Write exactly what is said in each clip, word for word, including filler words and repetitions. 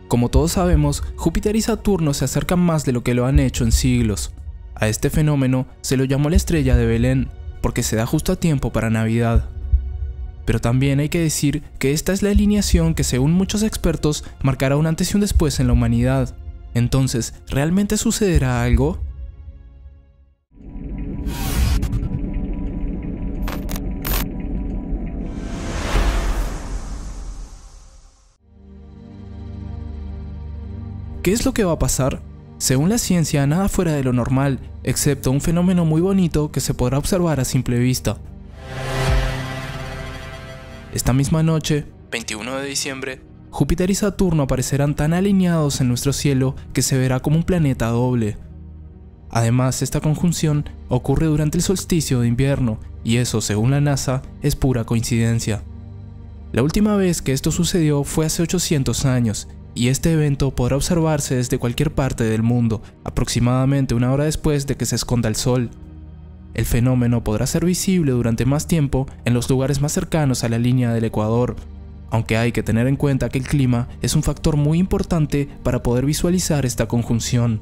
Como todos sabemos, Júpiter y Saturno se acercan más de lo que lo han hecho en siglos. A este fenómeno se lo llamó la estrella de Belén, porque se da justo a tiempo para Navidad. Pero también hay que decir que esta es la alineación que, según muchos expertos, marcará un antes y un después en la humanidad. Entonces, ¿realmente sucederá algo? ¿Qué es lo que va a pasar? Según la ciencia, nada fuera de lo normal, excepto un fenómeno muy bonito que se podrá observar a simple vista. Esta misma noche, veintiuno de diciembre, Júpiter y Saturno aparecerán tan alineados en nuestro cielo que se verá como un planeta doble. Además, esta conjunción ocurre durante el solsticio de invierno, y eso, según la NASA, es pura coincidencia. La última vez que esto sucedió fue hace ochocientos años, y este evento podrá observarse desde cualquier parte del mundo, aproximadamente una hora después de que se esconda el Sol. El fenómeno podrá ser visible durante más tiempo en los lugares más cercanos a la línea del Ecuador, aunque hay que tener en cuenta que el clima es un factor muy importante para poder visualizar esta conjunción.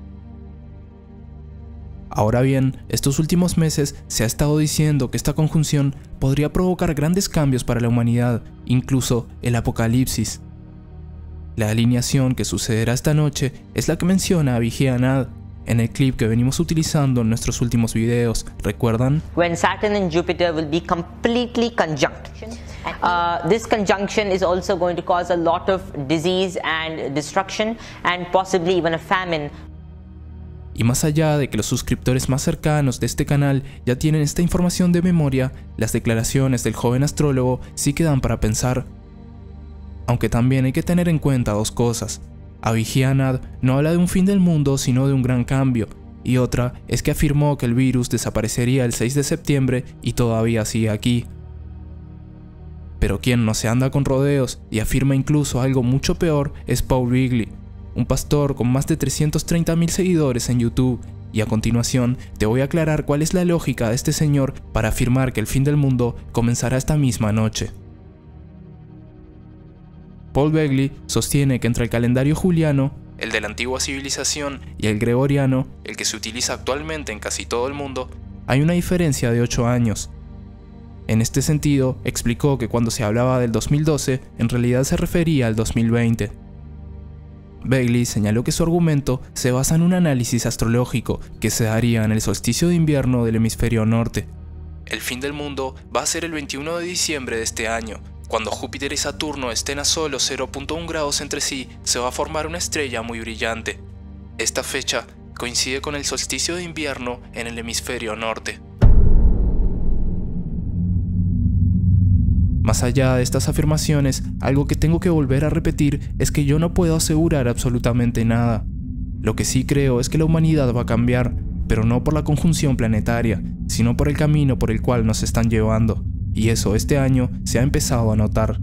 Ahora bien, estos últimos meses se ha estado diciendo que esta conjunción podría provocar grandes cambios para la humanidad, incluso el apocalipsis. La alineación que sucederá esta noche es la que menciona a Vijay-Anand en el clip que venimos utilizando en nuestros últimos videos, ¿recuerdan? When Saturn and Jupiter will be completely conjunct. Uh, this conjunction is also going to cause a lot of disease and destruction and possibly even a famine. Y más allá de que los suscriptores más cercanos de este canal ya tienen esta información de memoria, las declaraciones del joven astrólogo sí quedan para pensar. Aunque también hay que tener en cuenta dos cosas. A Vijay-Anand no habla de un fin del mundo sino de un gran cambio, y otra es que afirmó que el virus desaparecería el seis de septiembre y todavía sigue aquí. Pero quien no se anda con rodeos y afirma incluso algo mucho peor es Paul Begley, un pastor con más de trescientos treinta mil seguidores en YouTube, y a continuación te voy a aclarar cuál es la lógica de este señor para afirmar que el fin del mundo comenzará esta misma noche. Paul Begley sostiene que entre el calendario juliano, el de la antigua civilización, y el gregoriano, el que se utiliza actualmente en casi todo el mundo, hay una diferencia de ocho años. En este sentido, explicó que cuando se hablaba del dos mil doce, en realidad se refería al dos mil veinte. Begley señaló que su argumento se basa en un análisis astrológico que se daría en el solsticio de invierno del hemisferio norte. El fin del mundo va a ser el veintiuno de diciembre de este año. Cuando Júpiter y Saturno estén a solo cero punto uno grados entre sí, se va a formar una estrella muy brillante. Esta fecha coincide con el solsticio de invierno en el hemisferio norte. Más allá de estas afirmaciones, algo que tengo que volver a repetir es que yo no puedo asegurar absolutamente nada. Lo que sí creo es que la humanidad va a cambiar, pero no por la conjunción planetaria, sino por el camino por el cual nos están llevando. Y eso este año se ha empezado a notar.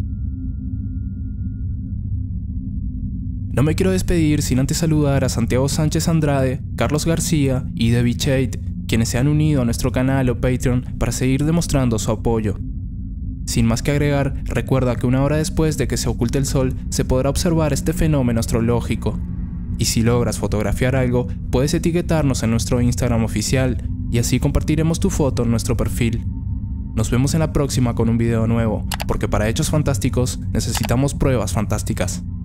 No me quiero despedir sin antes saludar a Santiago Sánchez Andrade, Carlos García y David Chait, quienes se han unido a nuestro canal o Patreon para seguir demostrando su apoyo. Sin más que agregar, recuerda que una hora después de que se oculte el sol, se podrá observar este fenómeno astrológico. Y si logras fotografiar algo, puedes etiquetarnos en nuestro Instagram oficial, y así compartiremos tu foto en nuestro perfil. Nos vemos en la próxima con un video nuevo, porque para hechos fantásticos necesitamos pruebas fantásticas.